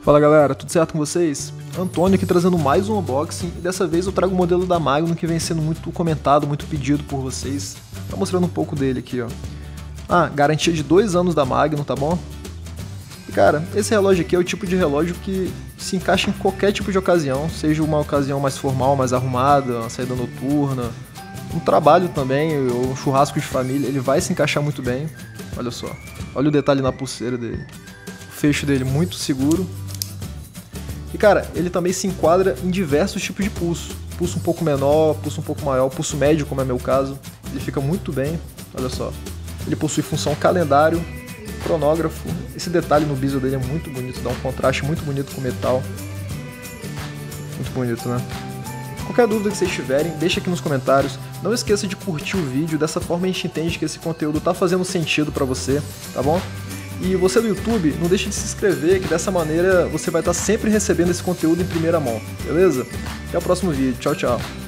Fala galera, tudo certo com vocês? Antônio aqui trazendo mais um unboxing e dessa vez eu trago o modelo da Magnum que vem sendo muito comentado, muito pedido por vocês. Tá mostrando um pouco dele aqui, ó. Garantia de 2 anos da Magnum, tá bom? E cara, esse relógio aqui é o tipo de relógio que se encaixa em qualquer tipo de ocasião, seja uma ocasião mais formal, mais arrumada, uma saída noturna, um trabalho também, ou um churrasco de família, ele vai se encaixar muito bem. Olha só, olha o detalhe na pulseira dele. O fecho dele muito seguro. E cara, ele também se enquadra em diversos tipos de pulso. Pulso um pouco menor, pulso um pouco maior, pulso médio, como é meu caso. Ele fica muito bem, olha só. Ele possui função calendário, cronógrafo. Esse detalhe no bezel dele é muito bonito, dá um contraste muito bonito com o metal. Muito bonito, né? Qualquer dúvida que vocês tiverem, deixa aqui nos comentários. Não esqueça de curtir o vídeo, dessa forma a gente entende que esse conteúdo tá fazendo sentido pra você, tá bom? E você do YouTube, não deixe de se inscrever, que dessa maneira você vai estar sempre recebendo esse conteúdo em primeira mão, beleza? Até o próximo vídeo, tchau, tchau!